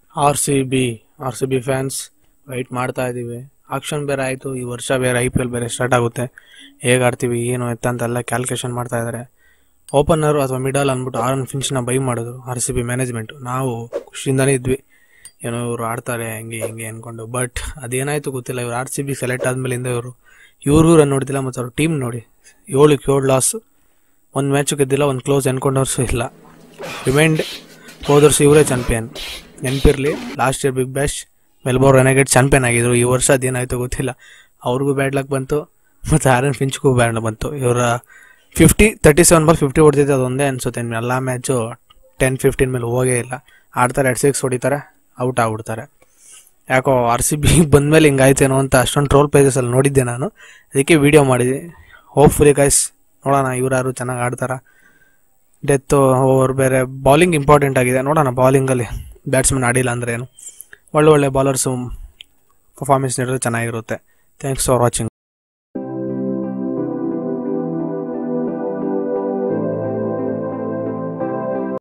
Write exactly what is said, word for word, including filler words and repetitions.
R C B R C B fans wait ಮಾಡ್ತಾ ಇದ್ದೀವಿ. Auction ಬೇರೆ ಆಯಿತು, ಈ ವರ್ಷ ಬೇರೆ ಐ ಪಿ ಎಲ್ ಬೇರೆ ಸ್ಟಾರ್ಟ್ ಆಗುತ್ತೆ. ಹೇಗೆ ಆಡ್ತೀವಿ ಏನು ಎತ್ತ ಅಂತೆಲ್ಲ ಕ್ಯಾಲ್ಕುಲೇಷನ್ ಮಾಡ್ತಾ ಇದ್ದಾರೆ. ಓಪನರು ಅಥವಾ ಮಿಡಲ್ ಅಂದ್ಬಿಟ್ಟು ಆರನ್ ಫಿನ್ಚ್ನ ಬೈ ಮಾಡಿದ್ರು ಆರ್ ಸಿ ಬಿ ಮ್ಯಾನೇಜ್ಮೆಂಟು. ನಾವು ಖುಷಿಯಿಂದನೇ ಇದ್ವಿ, ಏನೋ ಇವರು ಆಡ್ತಾರೆ ಹೆಂಗೆ ಹೆಂಗೆ ಅಂದ್ಕೊಂಡು. ಬಟ್ ಅದೇನಾಯಿತು ಗೊತ್ತಿಲ್ಲ. ಇವ್ರು ಆರ್ ಸಿ ಬಿ ಸೆಲೆಕ್ಟ್ ಆದಮೇಲಿಂದ ಇವರು ಇವ್ರಿಗೂ ರನ್ ನೋಡ್ತಿಲ್ಲ, ಮತ್ತು ಅವ್ರ ಟೀಮ್ ನೋಡಿ ಏಳಕ್ಕೆ ಏಳು ಲಾಸ್, ಒಂದು ಮ್ಯಾಚು ಗೆದ್ದಿಲ್ಲ, ಒಂದು ಕ್ಲೋಸ್ ಎನ್ಕೊಂಡವ್ರು ಇಲ್ಲ. ರಿಮೈಂಡ್ ಹೋದ ವರ್ಷ ಇವರೇ ಚಾಂಪಿಯನ್, ನೆನಪಿರಲಿ. Last year Big Bash Melbourne Renegade champion ಆಗಿದ್ರು. ಈ ವರ್ಷ ಅದೇನಾಯಿತು ಗೊತ್ತಿಲ್ಲ, ಅವ್ರಿಗೂ ಬ್ಯಾಡ್ ಲಕ್ ಬಂತು ಮತ್ತು ಆರನ್ ಫಿಂಚ್ಗೂ ಬ್ಯಾಡ್ ಬಂತು. ಇವರ fifty thirty seven ball fifty ಹೊಡ್ತಿದ್ದೆ, ಅದೊಂದೇ ಅನಿಸುತ್ತೆ. ಎಲ್ಲ ಮ್ಯಾಚು ಟೆನ್ ಫಿಫ್ಟೀನ್ ಮೇಲೆ ಹೋಗೇ ಇಲ್ಲ. ಆಡ್ತಾರೆ, ಎರಡು ಸಿಕ್ಸ್ ಹೊಡಿತಾರೆ, ಔಟ್ ಆಗ್ಬಿಡ್ತಾರೆ. ಯಾಕೋ ಆರ್ ಸಿ ಬಿ ಬಂದಮೇಲೆ ಹಿಂಗಾಯ್ತೇನೋ ಅಂತ ಅಷ್ಟೊಂದು ಟ್ರೋಲ್ ಪೇಜಸಲ್ಲಿ ನೋಡಿದ್ದೆ ನಾನು, ಅದಕ್ಕೆ ವೀಡಿಯೋ ಮಾಡಿದ್ದೆ. ಹೋಪ್ಫುಲಿ ಗೈಸ್ ನೋಡೋಣ ಇವ್ರು ಯಾರು ಚೆನ್ನಾಗಿ ಆಡ್ತಾರ. ಡೆತ್ತು ಓವರ್ ಬೇರೆ ಬೌಲಿಂಗ್ ಇಂಪಾರ್ಟೆಂಟ್ ಆಗಿದೆ. ನೋಡೋಣ ಬೌಲಿಂಗಲ್ಲಿ ಬ್ಯಾಟ್ಸ್ಮನ್ ಆಡಿಲ್ಲ ಅಂದರೆ ಏನು, ಒಳ್ಳೆ ಒಳ್ಳೆ ಬೌಲರ್ಸು ಪರ್ಫಾರ್ಮೆನ್ಸ್ ನೀಡಿದ್ರೆ ಚೆನ್ನಾಗಿರುತ್ತೆ. Thanks for watching.